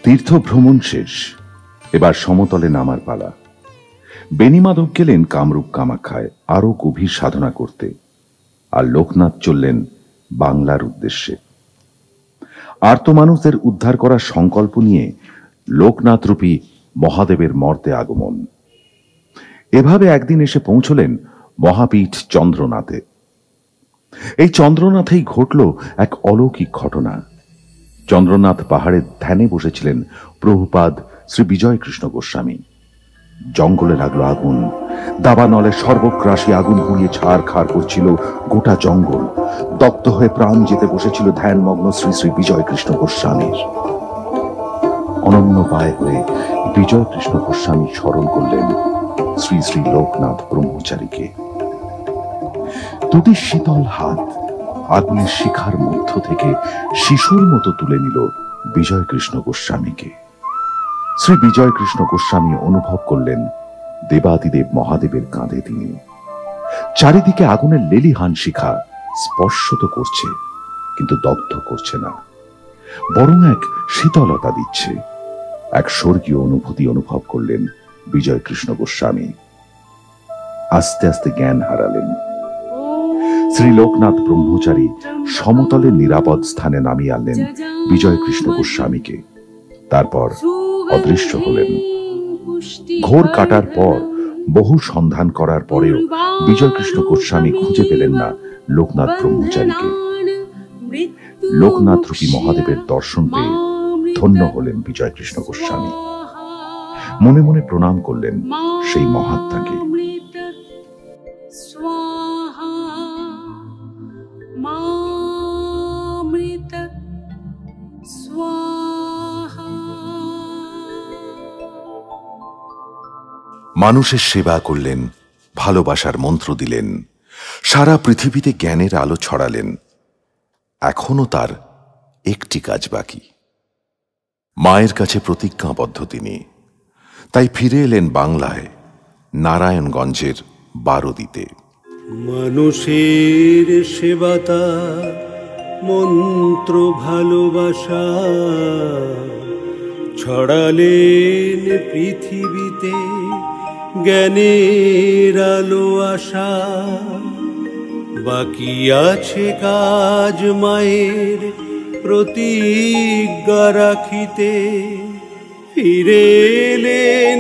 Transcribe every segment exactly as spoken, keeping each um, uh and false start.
তীর্থ ভ্রমণ শেষ, এবার সমতলে নামার পালা। বেণীমাধব গেলেন কামরূপ কামাখ্যায় আরো গভীর সাধনা করতে, আর লোকনাথ চললেন বাংলার উদ্দেশ্যে। আর্ত মানুষদের উদ্ধার করার সংকল্প নিয়ে লোকনাথ রূপী মহাদেবের মর্তে আগমন। এভাবে একদিন এসে পৌঁছলেন মহাপীঠ চন্দ্রনাথে। এই চন্দ্রনাথেই ঘটল এক অলৌকিক ঘটনা। চন্দ্রনাথ পাহাড়ের ধ্যানে বসেছিলেন প্রভুপাদ শ্রী বিজয় কৃষ্ণ গোস্বামী। জঙ্গলে লাগলো আগুন, দাবানলে সর্বগ্রাসী আগুন পুড়িয়ে ছাড়খাড় করছিল গোটা জঙ্গল। দগ্ধ হয়ে প্রাণ যেতে বসেছিল ধ্যানমগ্ন শ্রী শ্রী বিজয় কৃষ্ণ গোস্বামীর। অনন্য পায়ে হয়ে বিজয় কৃষ্ণ গোস্বামী স্মরণ করলেন শ্রী শ্রী লোকনাথ ব্রহ্মচারীকে। দুটি শীতল হাত আগুনের শিখার মধ্য থেকে শিশুর মতো তুলে নিল বিজয় কৃষ্ণ গোস্বামীকে। শ্রী বিজয় কৃষ্ণ গোস্বামী অনুভব করলেন দেবাদিদেব মহাদেবের কাঁধে তিনি। চারিদিকে আগুনের লেলিহান শিখা স্পর্শ তো করছে, কিন্তু দগ্ধ করছে না, বরং এক শীতলতা দিচ্ছে। এক স্বর্গীয় অনুভূতি অনুভব করলেন বিজয় কৃষ্ণ গোস্বামী। আস্তে আস্তে জ্ঞান হারালেন। শ্রী লোকনাথ ব্রহ্মচারী সমতলে নিরাপদ স্থানে নামিয়ে আনলেন বিজয় কৃষ্ণ গোস্বামীকে। তারপর অদৃশ্য হলেন। ঘোর কাটার পর, বহু সন্ধান করার পরেও বিজয় কৃষ্ণ গোস্বামী খুঁজে পেলেন না লোকনাথ ব্রহ্মচারীকে। লোকনাথ রূপী মহাদেবের দর্শন পেয়ে ধন্য হলেন বিজয় কৃষ্ণ গোস্বামী। মনে মনে প্রণাম করলেন সেই মহাত্মাকে। মানুষের সেবা করলেন, ভালোবাসার মন্ত্র দিলেন, সারা পৃথিবীতে জ্ঞানের আলো ছড়ালেন। এখনো তার একটি কাজ বাকি। মায়ের কাছে প্রতিজ্ঞাবদ্ধ তিনি, তাই ফিরে এলেন বাংলায়, নারায়ণগঞ্জের বারোদিতে। মানুষের সেবা তার মন্ত্র, ভালোবাসা ছড়ালেন পৃথিবীতে, জ্ঞানের আলো আশা। বাকি আছে কাজ মায়ের প্রতিজ্ঞা রাখিতে, ফিরে এলেন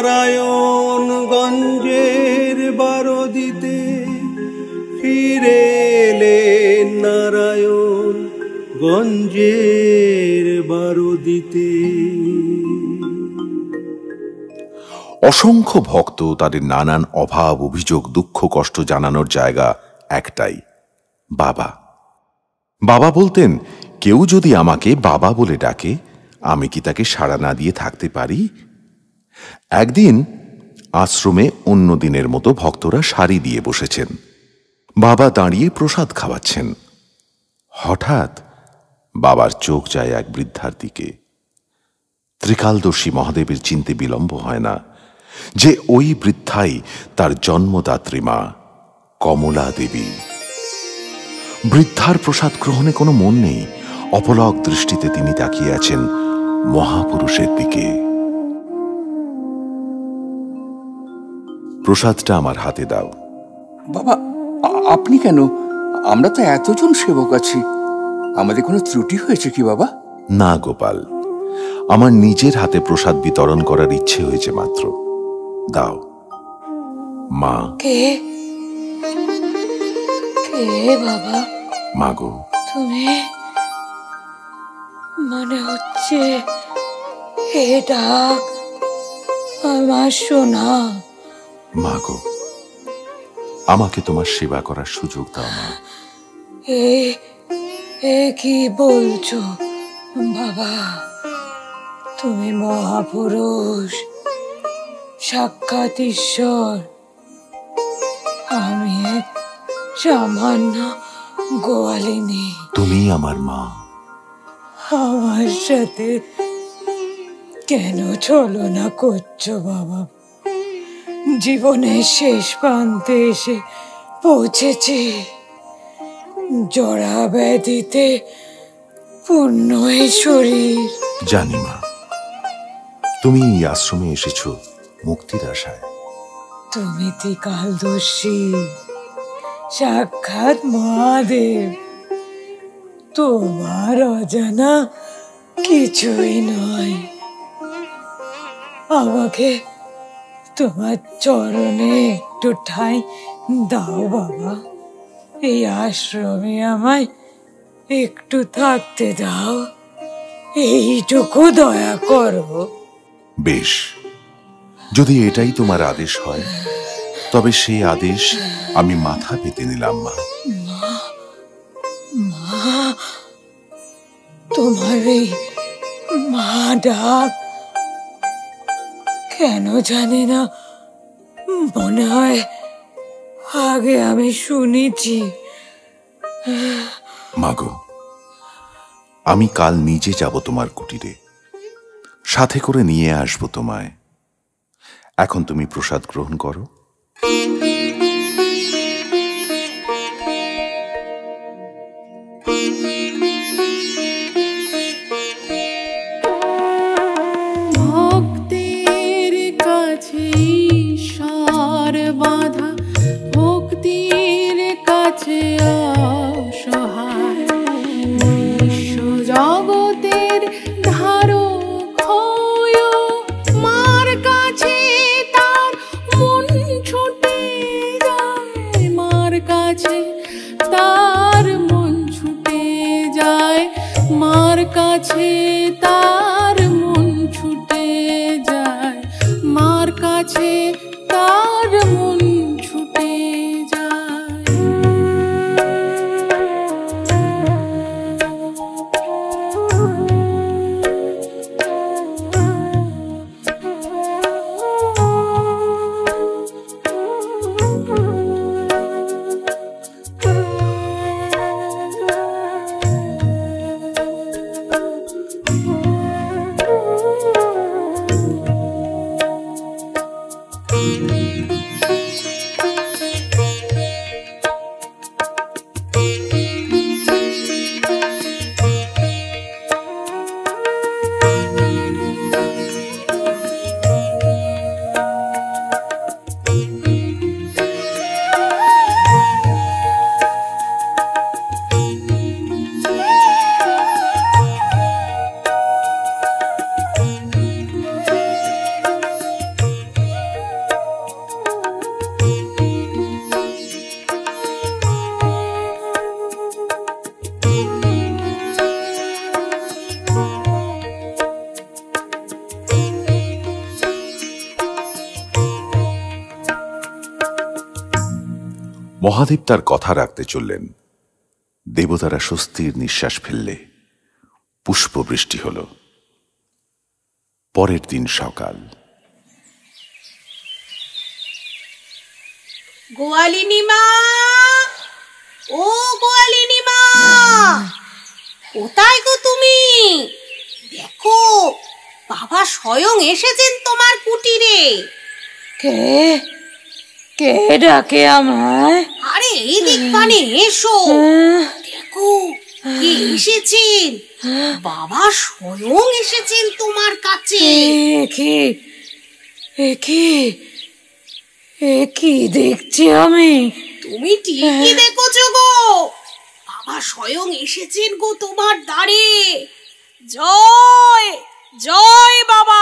নারায়ণগঞ্জের বারোদিতে, ফিরে এলেন নারায়ণগঞ্জের বারোদিতে। অসংখ্য ভক্ত তাদের নানান অভাব, অভিযোগ, দুঃখ, কষ্ট জানানোর জায়গা একটাই, বাবা। বাবা বলতেন, কেউ যদি আমাকে বাবা বলে ডাকে, আমি কি তাকে সাড়া না দিয়ে থাকতে পারি? একদিন আশ্রমে অন্য দিনের মতো ভক্তরা সারি দিয়ে বসেছেন। বাবা দাঁড়িয়ে প্রসাদ খাওয়াচ্ছেন। হঠাৎ বাবার চোখ যায় এক বৃদ্ধার দিকে। ত্রিকালদর্শী মহাদেবের চিনতে বিলম্ব হয় না যে ওই বৃদ্ধাই তার জন্মদাত্রী মা কমলা দেবী। বৃদ্ধার প্রসাদ গ্রহণে কোনো মন নেই। অপলক দৃষ্টিতে তিনি তাকিয়ে আছেন মহাপুরুষের দিকে। প্রসাদটা আমার হাতে দাও। বাবা, আপনি কেন? আমরা তো এতজন সেবক আছি, আমাদের কোনো ত্রুটি হয়েছে কি বাবা? না গোপাল, আমার নিজের হাতে প্রসাদ বিতরণ করার ইচ্ছে হয়েছে মাত্র। দাও মা। কে কে বাবা? মাগো, তুমি? মনে হচ্ছে এ ডাক আমার শোনা। মাগো, আমাকে তোমার সেবা করার সুযোগ দাও মা। এ এ কি বলছো বাবা? তুমি মহাপুরুষ, সাক্ষাৎ ঈশ্বর। আমি এক সামান্য গোয়ালিনী। তুমি আমার মা। আমার সাথে কেন ছলনা করছো বাবা? জীবনের শেষ প্রান্তে এসে পৌঁছেছি। জরা ব্যাধিতে পূর্ণ এই শরীর। জানি মা, তুমি এই আশ্রমে এসেছো মুক্তির আশায়। তুমি ত্রিকালদর্শী, সাক্ষাৎ মহাদেব। তোমার অজানা কিছুই নয়। আমাকে তোমার চরণে একটু ঠাঁই দাও বাবা। এই আশ্রমে আমায় একটু থাকতে দাও, এইটুকু দয়া করো। বেশ, যদি এটাই তোমার আদেশ হয় তবে সেই আদেশ আমি মাথা পেতে নিলাম মা। মা, তোমার এই মা ডাক কেন জানি না মনে হয় আগে আমি শুনেছি। মাগো, আমি কাল নিজে যাব তোমার কুটিরে, সাথে করে নিয়ে আসবো তোমায়। এখন তুমি প্রসাদ গ্রহণ করো। ভক্তের কাছে ঈশ্বর বাধা, ভক্তির কাছে অসহায়, বিশ্ব জগতের ধারক হয়, মার কাছে তার মন ছুটে যায়, মার কাছে তার মন ছুটে যায়, মার কাছে তার মন ছুটে যায়, মার কাছে তার মন ছুটে যায়। মহাদেব তার কথা রাখতে চললেন। দেবতারা স্বস্তির নিঃশ্বাস ফেললে পুষ্পবৃষ্টি হল। পরের দিন সকাল। গোয়ালিনী মা, ও গোয়ালিনী মা, কোথায় গো তুমি? দেখো, বাবা স্বয়ং এসেছেন তোমার কুটিরে। কে কে ডাকে আমায়? আরে এই দিকখানে এসো, দেখো কে এসেছেন। বাবা স্বয়ং এসেছেন তোমার কাছে। কি কি কি দেখছি আমি? তুমি ঠিকই দেখেছো গো, বাবা স্বয়ং এসেছেন গো তোমার দ্বারে। জয় জয় বাবা।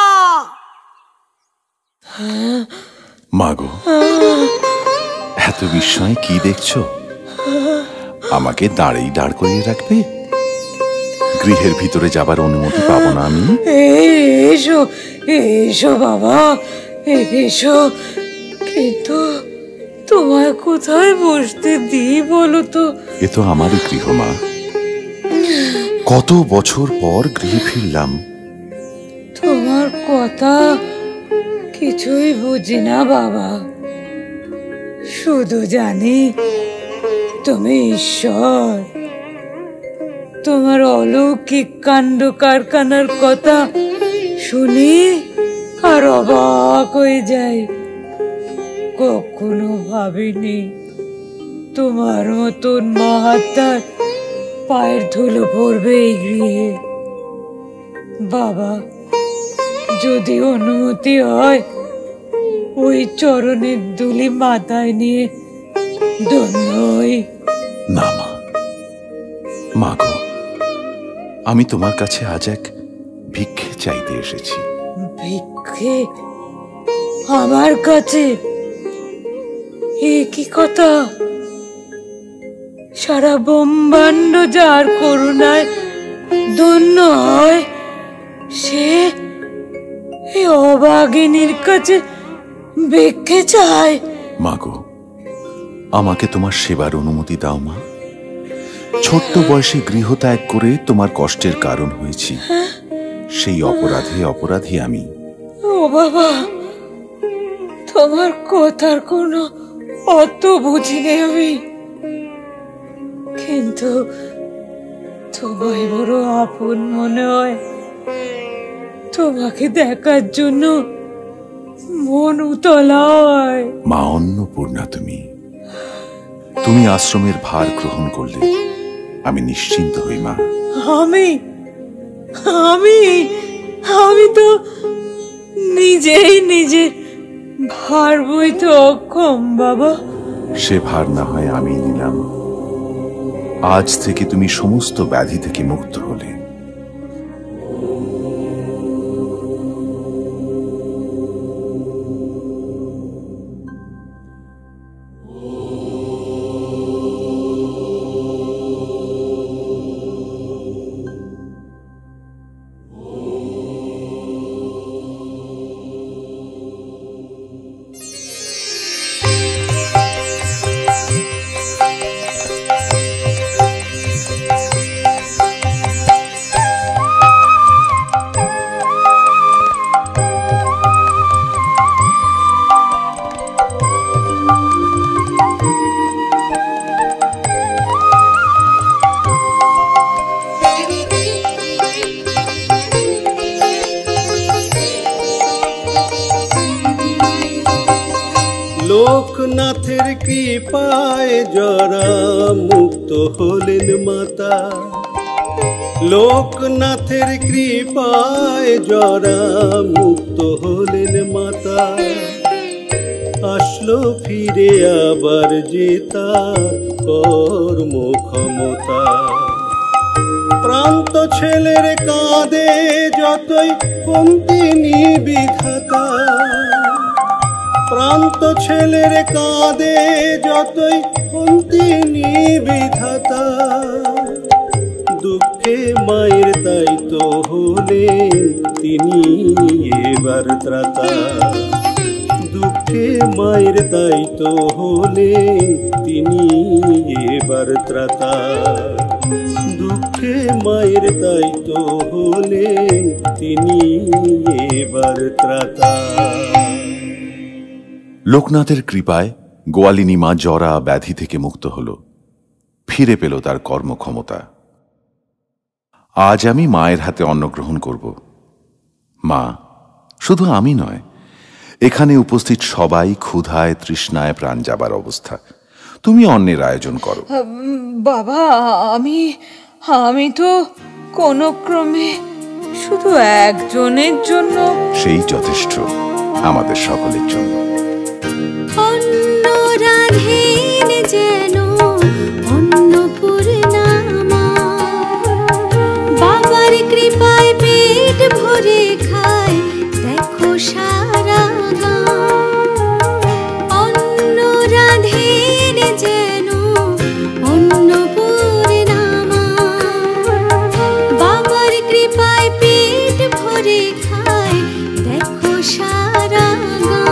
মাগো, এত বিস্ময় কি দেখছো? আমাকে দাঁড়েই দাঁড় করিয়ে রাখবে? গৃহের ভিতরে যাবার অনুমতি পাবো না আমি? এসো এসো বাবা, এসো। কিন্তু তোমায় কোথায় বসতে দিই বলো তো? এ তো আমারই গৃহ মা। কত বছর পর গৃহে ফিরলাম। তোমার কথা কিছুই বুঝি না বাবা, শুধু জানি তুমি ঈশ্বর। তোমার অলৌকিক কাণ্ড কারখানার কথা শুনি আর অবাক হয়ে যাই। কখনো ভাবিনি তোমার মতন মহাত্মার পায়ের ধুলো পড়বে এই গৃহে। বাবা, যদি অনুমতি হয় ওই চরণের দুলি মাথায় নিয়ে ধন্য হই। না মা, মা গো, আমি তোমার কাছে আজ এক ভিক্ষে চাইতে এসেছি। ভিক্ষে আমার কাছে? এ কি কথা? সারা ব্রহ্মাণ্ড যার করুণায় ধন্য হয় সে এই অভাগিনীর কাছে ভিক্ষে চায়? মা গো, আমাকে তোমার সেবার অনুমতি দাও মা। ছোট্ট বয়সে গৃহত্যাগ করে তোমার কষ্টের কারণ হয়েছি, সেই অপরাধে অপরাধী আমি। ও বাবা, তোমার কথার কোনো অত বুঝিনি আমি, কিন্তু তোমায় বড় আপন মনে হয়। তোমাকে দেখার জন্য মন উতলা হয়। মা অন্নপূর্ণা, তুমি তুমি আশ্রমের ভার গ্রহণ করলে আমি নিশ্চিন্ত হই মা। আমি আমি আমি তো নিজেই নিজের ভার বইতে অক্ষম বাবা। সে ভার না হয় আমি নিলাম। আজ থেকে তুমি সমস্ত ব্যাধি থেকে মুক্ত হলে। লোকনাথের কৃপায় জরা মুক্ত হলেন মাতা। লোকনাথের কৃপায় জরা মুক্ত হলেন মাতা। আসলো ফিরে আবার জেতা কর্ম ক্ষমতা। প্রান্ত ছেলের কাঁধে যতই কমতিনি বিধাতা। প্রান্ত ছেলের কাঁধে যতই কমতিনি বিধাতা। দুঃখে মায়ের তাই তো হলেন তিনি এবার ত্রাতা। দুঃখে মায়ের তাই তো হলেন তিনি এবার ত্রাতা। দুঃখে মায়ের তাই তো হলেন তিনি এবার ত্রাতা। লোকনাথের কৃপায় গোয়ালিনী মা জরা ব্যাধি থেকে মুক্ত হল, ফিরে পেল তার কর্মক্ষমতা। আজ আমি মায়ের হাতে অন্ন গ্রহণ করব। মা, শুধু আমি নয়, এখানে উপস্থিত সবাই ক্ষুধায় তৃষ্ণায় প্রাণ যাবার অবস্থা। তুমি অন্নের আয়োজন করো। বাবা, আমি আমি তো কোন ক্রমে শুধু একজনের জন্য। সেই যথেষ্ট আমাদের সকলের জন্য। অন্ন রাধেন যেন অন্নপূর্ণা মা। বাবার কৃপায় পেট ভরে খায় দেখো সারা গাঁ। অন্ন রাধেন যেন অন্নপূর্ণা মা। বাবার কৃপায় পেট ভরে খায় দেখো সারা গাঁ।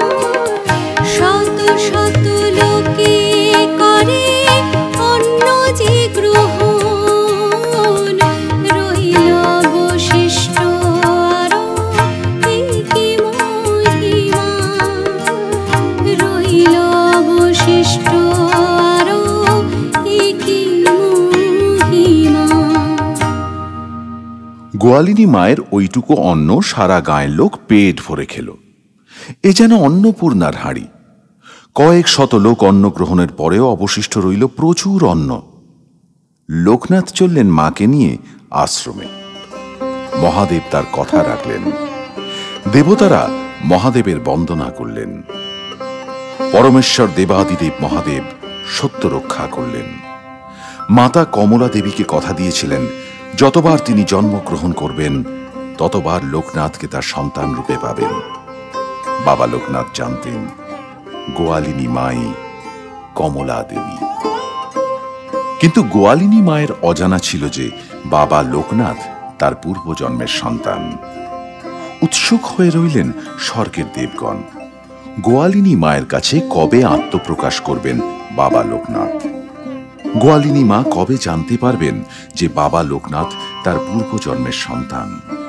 শত শত লোকে করে অন্ন যে গ্রহণ। রইল অবশিষ্ট আরো কি মহিমা। রইল অবশিষ্ট আরো কি মহিমা। গোয়ালিনী মায়ের ওইটুকু অন্ন সারা গাঁয়ের লোক পেট ভরে খেল। এ যেন অন্নপূর্ণার হাঁড়ি। কয়েক শত লোক অন্ন গ্রহণের পরেও অবশিষ্ট রইল প্রচুর অন্ন। লোকনাথ চললেন মাকে নিয়ে আশ্রমে। মহাদেব তার কথা রাখলেন। দেবতারা মহাদেবের বন্দনা করলেন। পরমেশ্বর দেবাদিদেব মহাদেব সত্য রক্ষা করলেন। মাতা কমলা দেবীকে কথা দিয়েছিলেন যতবার তিনি জন্মগ্রহণ করবেন ততবার লোকনাথকে তার সন্তান রূপে পাবেন। বাবা লোকনাথ জানতেন গোয়ালিনী মাই কমলা দেবী। কিন্তু গোয়ালিনী মায়ের অজানা ছিল যে বাবা লোকনাথ তার পূর্বজন্মের সন্তান। উৎসুক হয়ে রইলেন স্বর্গের দেবগণ, গোয়ালিনী মায়ের কাছে কবে আত্মপ্রকাশ করবেন বাবা লোকনাথ। গোয়ালিনী মা কবে জানতে পারবেন যে বাবা লোকনাথ তার পূর্বজন্মের সন্তান।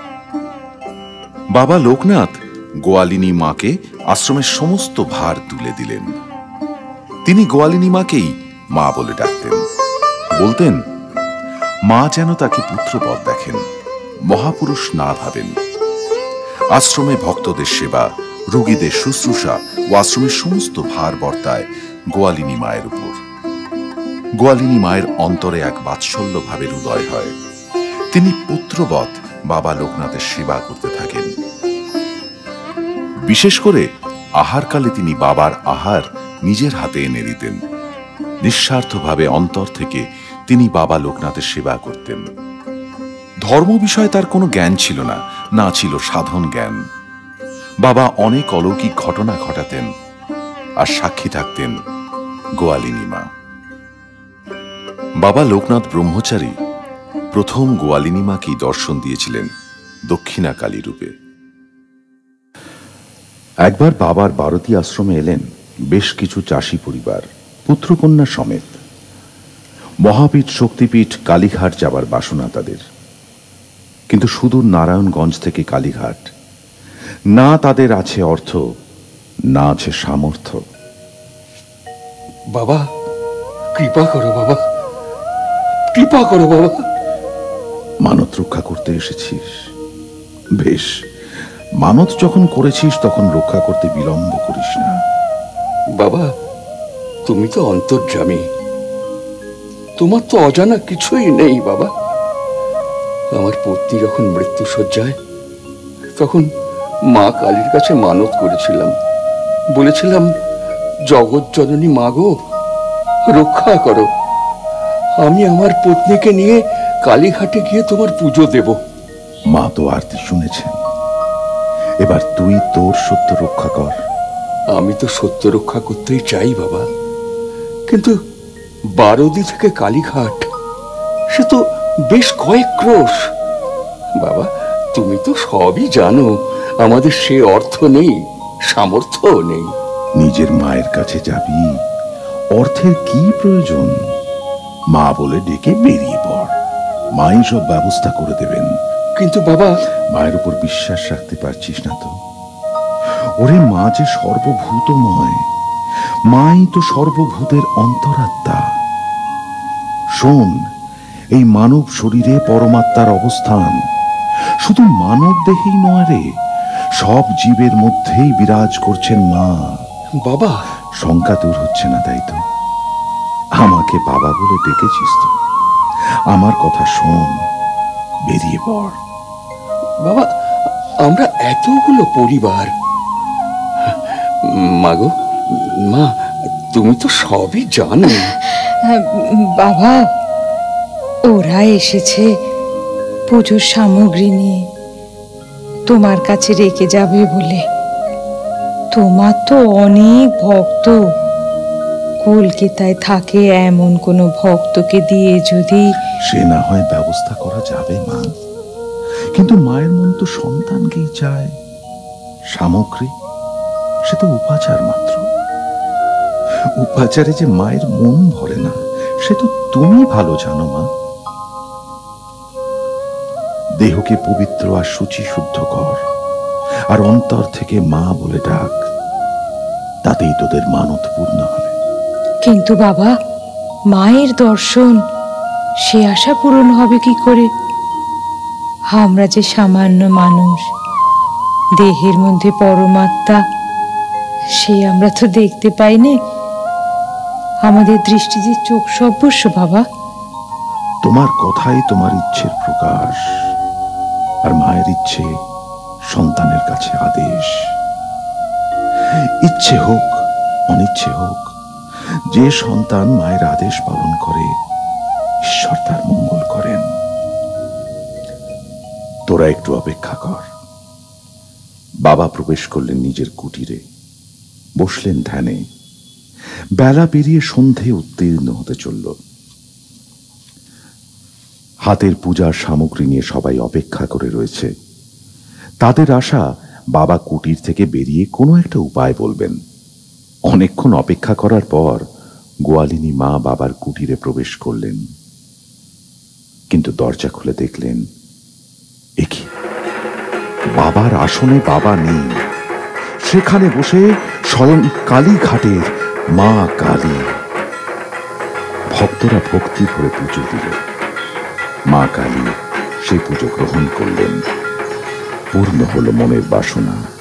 বাবা লোকনাথ গোয়ালিনী মাকে আশ্রমের সমস্ত ভার তুলে দিলেন। তিনি গোয়ালিনী মাকেই মা বলে ডাকতেন। বলতেন মা যেন তাকে পুত্রবৎ দেখেন, মহাপুরুষ না ভাবেন। আশ্রমে ভক্তদের সেবা, রোগীদের শুশ্রূষা ও আশ্রমের সমস্ত ভার বর্তায় গোয়ালিনী মায়ের উপর। গোয়ালিনী মায়ের অন্তরে এক বাৎসল্য ভাবের উদয় হয়। তিনি পুত্রবৎ বাবা লোকনাথের সেবা করতে থাকেন। বিশেষ করে আহারকালে তিনি বাবার আহার নিজের হাতে এনে দিতেন। নিঃস্বার্থভাবে অন্তর থেকে তিনি বাবা লোকনাথের সেবা করতেন। ধর্ম বিষয়ে তার কোনো জ্ঞান ছিল না, না ছিল সাধন জ্ঞান। বাবা অনেক অলৌকিক ঘটনা ঘটাতেন আর সাক্ষী থাকতেন গোয়ালিনী মা। বাবা লোকনাথ ব্রহ্মচারী প্রথম গোয়ালিনী মাকেই দর্শন দিয়েছিলেন দক্ষিণা কালী রূপে। একবার বাবার বারতী আশ্রমে এলেন বেশ কিছু চাষী পরিবার, পুত্রকন্যা সমেত। মহাপীঠ শক্তিপীঠ কালীঘাট যাবার বাসনা তাদের, কিন্তু সুদূর নারায়ণগঞ্জ থেকে কালীঘাট, না তাদের আছে অর্থ, না আছে সামর্থ্য। বাবা কৃপা করো, বাবা কৃপা করো বাবা। মানত রক্ষা করতে এসেছিস, বেশ, মানত যখন করেছিস তখন রক্ষা করতে বিলম্ব করিস না। বাবা তুমি তো অন্তর্যামী, তোমার তো অজানা কিছুই নেই বাবা। আমার পত্নী যখন মৃত্যু শয্যায়, তখন মা কালীর কাছে মানত করেছিলাম, বলেছিলাম জগৎ জননী মা গো রক্ষা করো, আমি আমার পত্নীকে নিয়ে কালীঘাটে গিয়ে তোমার পুজো দেব। মা তো আরতি শুনেছেন, এবার তুই তোর সত্য রক্ষা কর। আমি তো সত্য রক্ষা করতেই চাই বাবা, কিন্তু বারোদি থেকে কালীঘাট সে তো বেশ কয়েক ক্রোশ। বাবা তুমি তো সবই জানো, আমাদের সে অর্থ নেই, সামর্থ্য নেই। নিজের মায়ের কাছে যাবি, অর্থের কি প্রয়োজন? মা বলে ডেকে বেরিয়ে পড়, মাই সব ব্যবস্থা করে দেবেন। কিন্তু বাবা, মায়ের উপর বিশ্বাস রাখতে পারছিস না তো? ওরে মা যে সর্বভূতময়, মাই তো সর্বভূতের অন্তরাত্মা। শোন, এই মানব শরীরে পরমাত্মার অবস্থান, শুধু মানব দেহেই নয় রে, সব জীবের মধ্যেই বিরাজ করছেন মা। বাবা শঙ্কা দূর হচ্ছে না তাই তো? আমাকে বাবা বলে ডেকেছিস তো? আমার কথা শোন, বেরিয়ে পড়। বাবা আমরা এতগুলো পরিবার, মাগো মা তুমি তো সবই জানো। বাবা ওরা এসেছে পুজোর সামগ্রী নিয়ে তোমার কাছে রেখে যাবে বলে। তোমার তো অনেক ভক্ত, কলকাতায় থাকে এমন কোন ভক্তকে দিয়ে যদি। সে না হয় ব্যবস্থা করা যাবে মা, কিন্তু মায়ের মন তো সন্তানকেই চায়। সামগ্রী সে তো উপাচার মাত্র, উপাচারে যে মায়ের মন ভরে না সে তো তুমি ভালো জানো মা। দেহকে পবিত্র আর শুচি শুদ্ধ কর, আর অন্তর থেকে মা বলে ডাক, তাতেই তোদের মানত পূর্ণ হবে। কিন্তু বাবা মায়ের দর্শন, সে আশা পূরণ হবে কি করে? আমরা যে সামান্য মানুষ, দেহের মধ্যে পরমাত্মা সে আমরা তো দেখতে পাইনি। আমাদের দৃষ্টি যে চোখ সর্বস্ব বাবা। তোমার কথাই তোমার ইচ্ছের প্রকাশ, আর মায়ের ইচ্ছে সন্তানের কাছে আদেশ। ইচ্ছে হোক অনিচ্ছে হোক, যে সন্তান মায়ের আদেশ পালন করে ঈশ্বর তার মঙ্গল করেন। তোরা একটু অপেক্ষা কর। বাবা প্রবেশ করলেন নিজের কুটিরে, বসলেন ধ্যানে। বেলা পেরিয়ে সন্ধে উত্তীর্ণ হতে চলল। হাতের পূজার সামগ্রী নিয়ে সবাই অপেক্ষা করে রয়েছে। তাদের আশা বাবা কুটির থেকে বেরিয়ে কোনো একটা উপায় বলবেন। অনেকক্ষণ অপেক্ষা করার পর গোয়ালিনী মা বাবার কুটিরে প্রবেশ করলেন, কিন্তু দরজা খুলে দেখলেন এ কি, বাবার আসনে বাবা নেই। সেখানে বসে স্বয়ং কালীঘাটের মা কালী। ভক্তরা ভক্তি ভরে পুজো দিল। মা কালী সেই পুজো গ্রহণ করলেন। পূর্ণ হল মনের বাসনা।